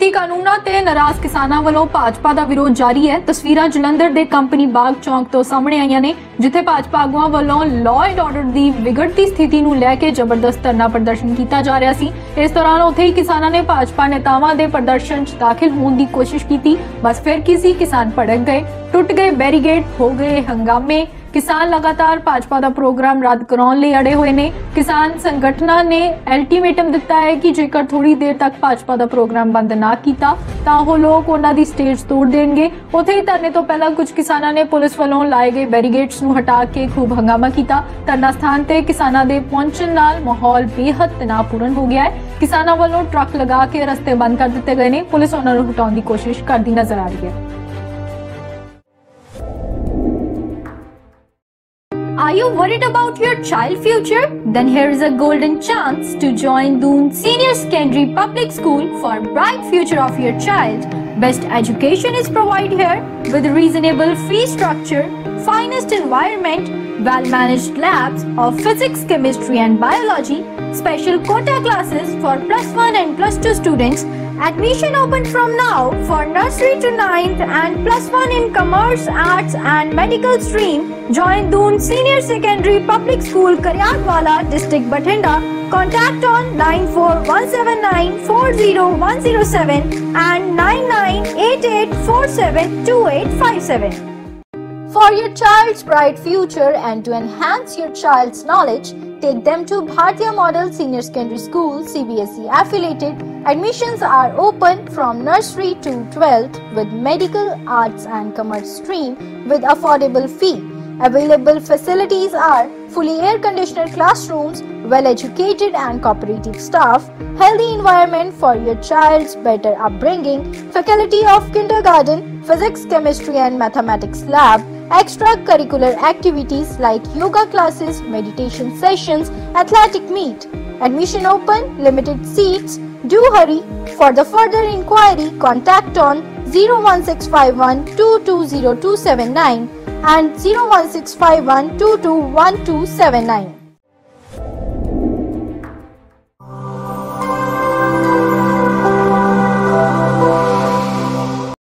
ਖੇਤੀ ਕਾਨੂੰਨਾਂ ਤੇ ਨਾਰਾਜ਼ ਕਿਸਾਨਾਂ ਵੱਲੋਂ ਭਾਜਪਾ ਦਾ ਵਿਰੋਧ ਜਾਰੀ ਹੈ। ਤਸਵੀਰਾਂ ਜਲੰਧਰ ਦੇ ਕੰਪਨੀ ਬਾਗ ਚੌਂਕ ਤੋਂ ਸਾਹਮਣੇ ਆਈਆਂ ਨੇ, ਜਿੱਥੇ ਭਾਜਪਾ ਆਗੂਆਂ ਵੱਲੋਂ ਲਾਅ ਐਂਡ ਆਰਡਰ ਦੀ ਵਿਗੜਤੀ ਸਥਿਤੀ ਨੂੰ ਲੈ ਕੇ ਜ਼ਬਰਦਸਤ ਧਰਨਾ ਪ੍ਰਦਰਸ਼ਨ ਕੀਤਾ ਜਾ ਰਿਹਾ ਸੀ। ਇਸ ਦੌਰਾਨ ਉੱਥੇ ਹੀ ਕਿਸਾਨਾਂ ਨੇ ਭਾਜਪਾ ਨੇਤਾਵਾਂ ਦੇ ਪ੍ਰਦਰਸ਼ਨ 'ਚ ਦਾਖਲ ਹੋਣ ਦੀ ਕੋਸ਼ਿਸ਼ ਕੀਤੀ। ਬਸ ਫਿਰ ਕਿਸੇ ਕਿਸਾਨ ਭੜਕ ਗਏ, ਟੁੱਟ ਗਏ बैरिकेड, हो गए हंगामे। किसान लगातार भाजपा का प्रोग्राम रद्द कराने लिए अड़े हुए ने। किसान संगठनों ने अल्टीमेटम दिता है कि जेकर थोड़ी देर तक भाजपा का प्रोग्राम बंद ना किया तो वो लोग उन्हां दी स्टेज तोड़ देंगे। उत्थे ही धरने तो पहला कुछ किसानों ने पुलिस वालों लाए गए बैरिकेड्स नूं हटा के खूब हंगामा किया। धरना स्थान ते किसानों के पहुंचण नाल माहौल बेहद तनावपूर्ण हो गया है। किसानों वालों ट्रक लगा के रस्ते बंद कर दिए गए ने। पुलिस उन्हां नूं हटाउण दी कोशिश करती नजर आ रही है। Are you worried about your child future? Then here is a golden chance to join Doon Senior Secondary Public School for bright future of your child. Best education is provided here with reasonable fee structure, finest environment, well-managed labs of physics, chemistry and biology, special quota classes for +1 and +2 students. Admission open from now for nursery to 9th and +1 in commerce, arts and medical stream. Join Doon Senior Secondary Public School, Karyatwala, District Bathinda. Contact on 9417940107 and 9988472857. For your child's bright future and to enhance your child's knowledge, take them to Bhartiya Model Senior Secondary School, CBSE affiliated. Admissions are open from nursery to 12th with medical, arts and commerce stream with affordable fee. Available facilities are fully air-conditioned classrooms, well-educated and cooperative staff, healthy environment for your child's better upbringing, faculty of kindergarten, physics, chemistry and mathematics lab, extracurricular activities like yoga classes, meditation sessions, athletic meet. Admission open, limited seats. Do hurry. For the further inquiry, contact on 01651220279 and 01651221279.